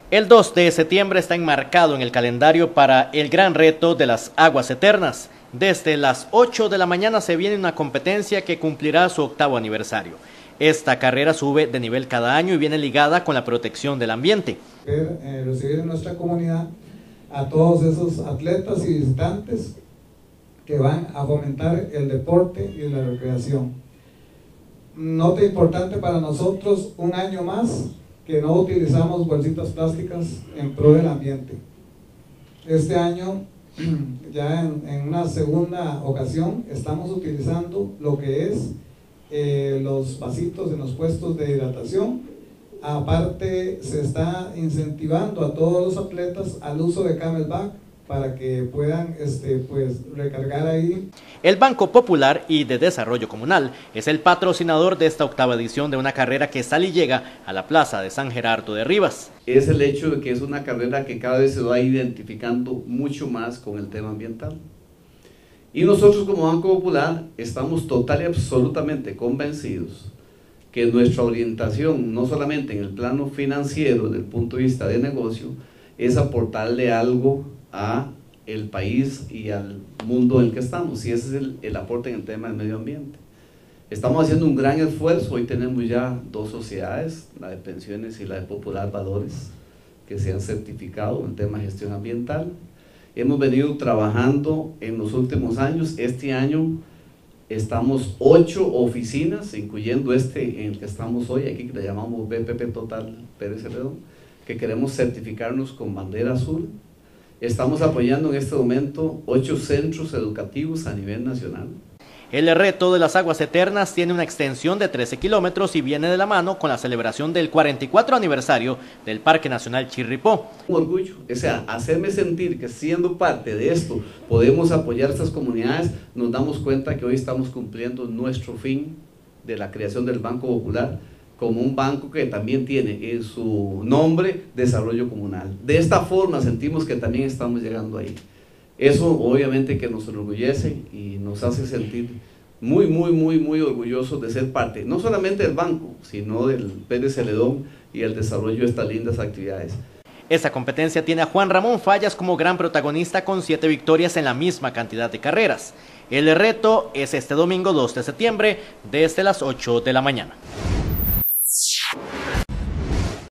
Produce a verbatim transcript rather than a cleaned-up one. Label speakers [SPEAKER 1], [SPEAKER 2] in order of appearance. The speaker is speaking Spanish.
[SPEAKER 1] El dos de septiembre está enmarcado en el calendario para el gran reto de las aguas eternas. Desde las ocho de la mañana se viene una competencia que cumplirá su octavo aniversario. Esta carrera sube de nivel cada año y viene ligada con la protección del ambiente.
[SPEAKER 2] Eh, recibir en nuestra comunidad a todos esos atletas y visitantes que van a fomentar el deporte y la recreación. Nota importante para nosotros, un año más que no utilizamos bolsitas plásticas en pro del ambiente. Este año, ya en, en una segunda ocasión, estamos utilizando lo que es eh, los vasitos en los puestos de hidratación. Aparte, se está incentivando a todos los atletas al uso de Camelback para que puedan este, pues, recargar ahí.
[SPEAKER 1] El Banco Popular y de Desarrollo Comunal es el patrocinador de esta octava edición de una carrera que sale y llega a la plaza de San Gerardo de Rivas.
[SPEAKER 3] Es el hecho de que es una carrera que cada vez se va identificando mucho más con el tema ambiental. Y nosotros como Banco Popular estamos total y absolutamente convencidos que nuestra orientación, no solamente en el plano financiero, desde el punto de vista de negocio, es aportarle algo a el país y al mundo en el que estamos, y ese es el, el aporte en el tema del medio ambiente. Estamos haciendo un gran esfuerzo. Hoy tenemos ya dos sociedades, la de pensiones y la de Popular Valores, que se han certificado en el tema de gestión ambiental. Hemos venido trabajando en los últimos años. Este año estamos ocho oficinas, incluyendo este en el que estamos hoy, aquí que le llamamos B P P Total Pérez Celedón, que queremos certificarnos con bandera azul. Estamos apoyando en este momento ocho centros educativos a nivel nacional.
[SPEAKER 1] El reto de las aguas eternas tiene una extensión de trece kilómetros y viene de la mano con la celebración del cuarenta y cuatro aniversario del Parque Nacional Chirripó.
[SPEAKER 3] Un orgullo, o sea, hacerme sentir que siendo parte de esto podemos apoyar a estas comunidades. Nos damos cuenta que hoy estamos cumpliendo nuestro fin de la creación del Banco Popular como un banco que también tiene en su nombre desarrollo comunal. De esta forma sentimos que también estamos llegando ahí. Eso obviamente que nos enorgullece y nos hace sentir muy, muy, muy, muy orgullosos de ser parte, no solamente del banco, sino del Pérez Celedón y el desarrollo de estas lindas actividades.
[SPEAKER 1] Esta competencia tiene a Juan Ramón Fallas como gran protagonista con siete victorias en la misma cantidad de carreras. El reto es este domingo dos de septiembre desde las ocho de la mañana.